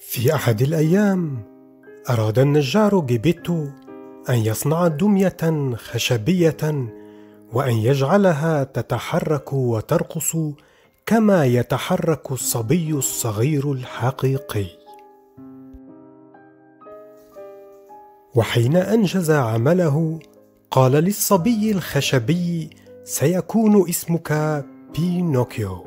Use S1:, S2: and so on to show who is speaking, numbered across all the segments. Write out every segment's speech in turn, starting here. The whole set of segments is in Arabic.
S1: في أحد الأيام أراد النجار جيبيتو أن يصنع دمية خشبية وأن يجعلها تتحرك وترقص كما يتحرك الصبي الصغير الحقيقي. وحين أنجز عمله قال للصبي الخشبي: سيكون اسمك بينوكيو.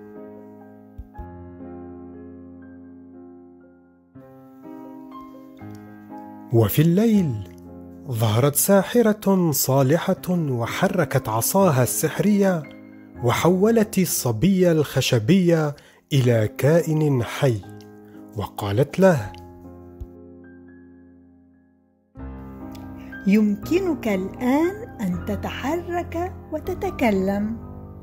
S1: وفي الليل ظهرت ساحرة صالحة وحركت عصاها السحرية وحولت الصبي الخشبي إلى كائن حي، وقالت له:
S2: يمكنك الآن أن تتحرك وتتكلم.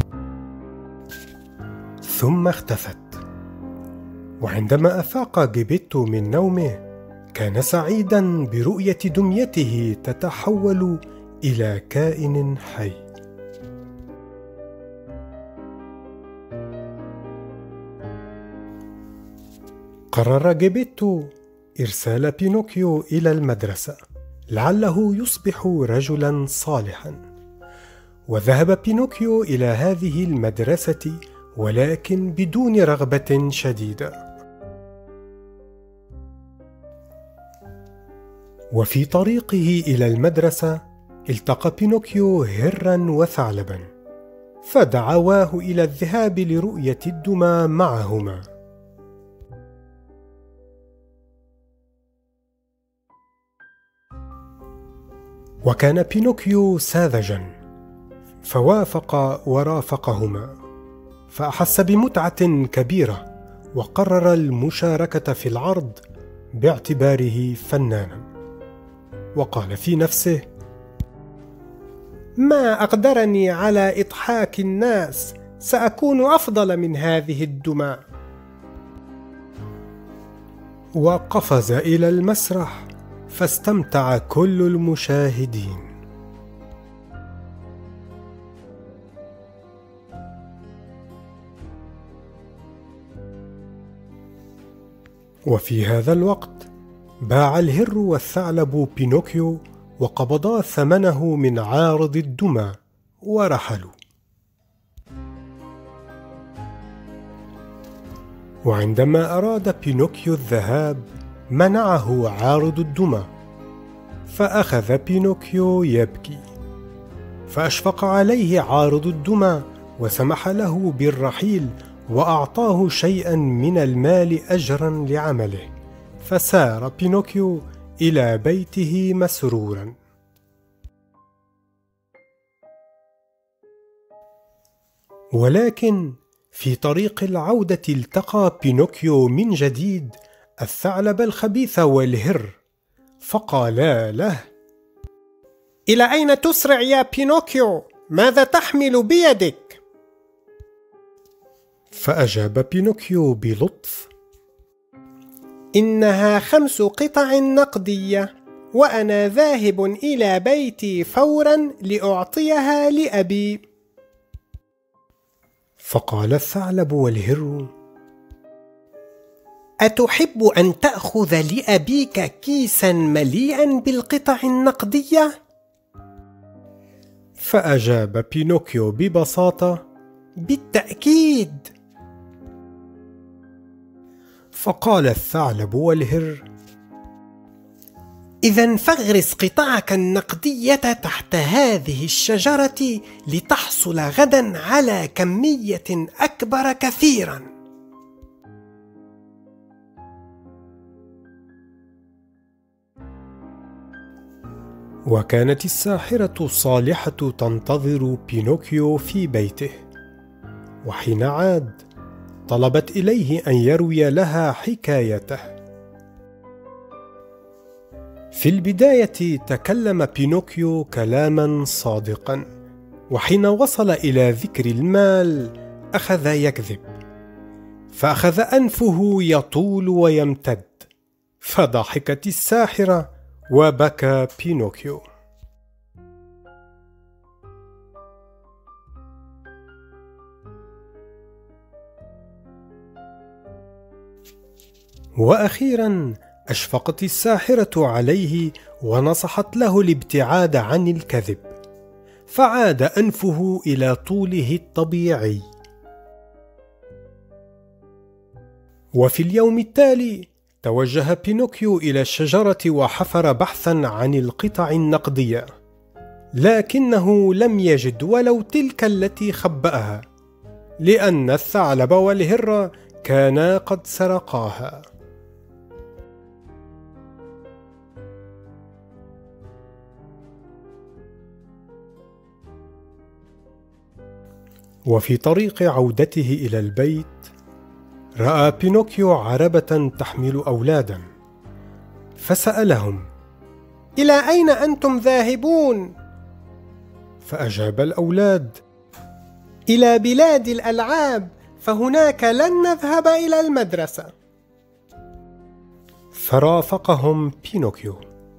S1: ثم اختفت. وعندما أفاق جيبيتو من نومه كان سعيدا برؤية دميته تتحول إلى كائن حي. قرر جيبيتو إرسال بينوكيو إلى المدرسة لعله يصبح رجلا صالحا. وذهب بينوكيو إلى هذه المدرسة ولكن بدون رغبة شديدة. وفي طريقه إلى المدرسة التقى بينوكيو هرا وثعلبا، فدعواه إلى الذهاب لرؤية الدمى معهما. وكان بينوكيو ساذجا فوافق ورافقهما، فأحس بمتعة كبيرة وقرر المشاركة في العرض باعتباره فنانا. وقال في نفسه: ما أقدرني على إضحاك الناس، سأكون أفضل من هذه الدمى. وقفز إلى المسرح فاستمتع كل المشاهدين. وفي هذا الوقت باع الهر والثعلب بينوكيو وقبضا ثمنه من عارض الدمى ورحلوا. وعندما أراد بينوكيو الذهاب منعه عارض الدمى، فأخذ بينوكيو يبكي، فأشفق عليه عارض الدمى وسمح له بالرحيل وأعطاه شيئا من المال أجرا لعمله. فسار بينوكيو إلى بيته مسرورا. ولكن في طريق العودة التقى بينوكيو من جديد الثعلب الخبيث والهر، فقالا له: إلى أين تسرع يا بينوكيو؟ ماذا تحمل بيدك؟ فأجاب بينوكيو بلطف: إنها 5 قطع نقدية، وأنا ذاهب إلى بيتي فورا لأعطيها لأبي. فقال الثعلب والهر: أتحب أن تأخذ لأبيك كيسا مليئا بالقطع النقدية؟ فأجاب بينوكيو ببساطة: بالتأكيد. فقال الثعلب والهر: إذن فاغرس قطعك النقدية تحت هذه الشجرة لتحصل غدا على كمية أكبر كثيرا. وكانت الساحرة الصالحة تنتظر بينوكيو في بيته، وحين عاد طلبت إليه أن يروي لها حكايته. في البداية تكلم بينوكيو كلاما صادقا، وحين وصل إلى ذكر المال أخذ يكذب، فأخذ أنفه يطول ويمتد، فضحكت الساحرة وبكى بينوكيو. وأخيرا أشفقت الساحرة عليه ونصحت له الابتعاد عن الكذب، فعاد أنفه إلى طوله الطبيعي. وفي اليوم التالي توجه بينوكيو إلى الشجرة وحفر بحثا عن القطع النقدية، لكنه لم يجد ولو تلك التي خبأها، لأن الثعلب والهرة كانا قد سرقاها. وفي طريق عودته إلى البيت رأى بينوكيو عربة تحمل أولادا، فسألهم: إلى أين أنتم ذاهبون؟ فأجاب الأولاد: إلى بلاد الألعاب، فهناك لن نذهب إلى المدرسة. فرافقهم بينوكيو.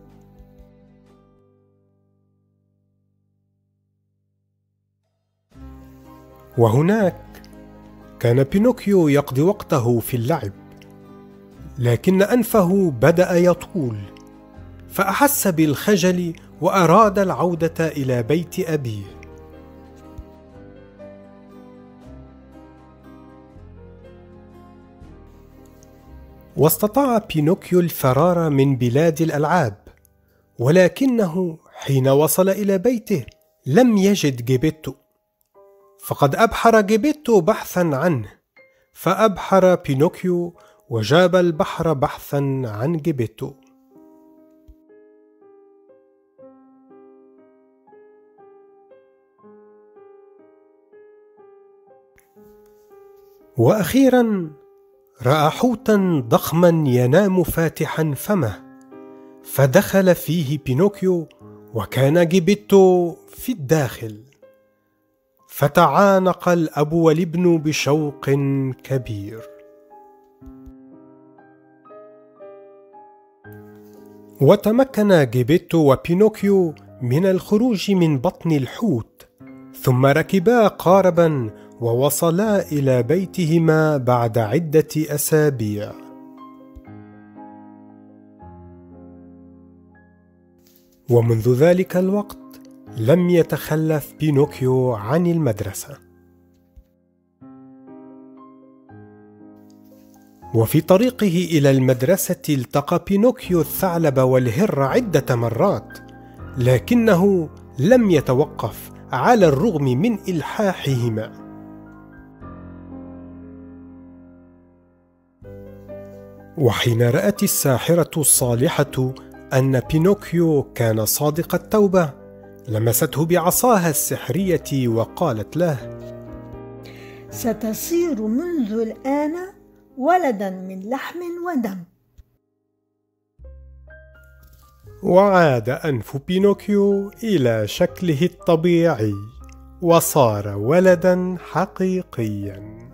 S1: وهناك كان بينوكيو يقضي وقته في اللعب، لكن أنفه بدأ يطول، فأحس بالخجل وأراد العودة إلى بيت أبيه. واستطاع بينوكيو الفرار من بلاد الألعاب، ولكنه حين وصل إلى بيته لم يجد جيبيتو، فقد أبحر جيبيتو بحثا عنه، فأبحر بينوكيو وجاب البحر بحثا عن جيبيتو. وأخيرا رأى حوتا ضخما ينام فاتحا فمه، فدخل فيه بينوكيو وكان جيبيتو في الداخل، فتعانق الأب والابن بشوق كبير. وتمكن جيبيتو وبينوكيو من الخروج من بطن الحوت، ثم ركبا قاربا ووصلا إلى بيتهما بعد عدة أسابيع. ومنذ ذلك الوقت لم يتخلف بينوكيو عن المدرسة. وفي طريقه إلى المدرسة التقى بينوكيو الثعلب والهر عدة مرات، لكنه لم يتوقف على الرغم من إلحاحهما. وحين رأت الساحرة الصالحة أن بينوكيو كان صادق التوبة، لمسته بعصاها السحرية وقالت له:
S2: ستصير منذ الآن ولدا من لحم ودم.
S1: وعاد أنف بينوكيو إلى شكله الطبيعي، وصار ولدا حقيقيا.